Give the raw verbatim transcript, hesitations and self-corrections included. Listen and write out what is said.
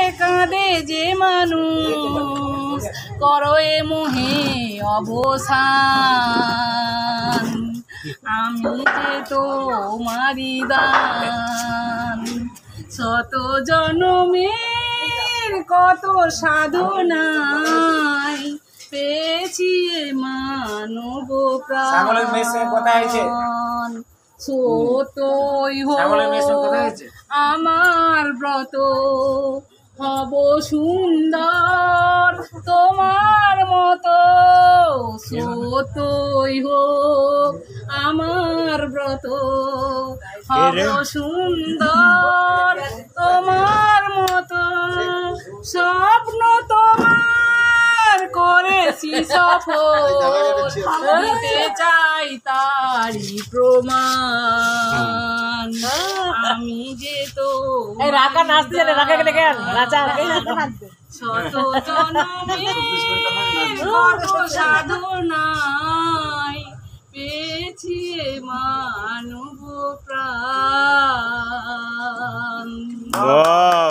কাঁদে যে মানুষ করো এ মোহে অবসান আমি যে তোমারি দান শত জনমের কত সাধনায় পেয়েছি মানব প্রাণ সতই হোক আমার ব্রত হব সুন্দর তোমার মতো সতই হোক আমার ব্রত হব সুন্দর তোমার মতো স্বপ্ন তোমার করেছি সফল দিতে চাই তারি প্রমাণ আমি যে তো রাখা নাচতে রাখা শত জনমের কত সাধনায় পেয়েছি মানব প্রাণ।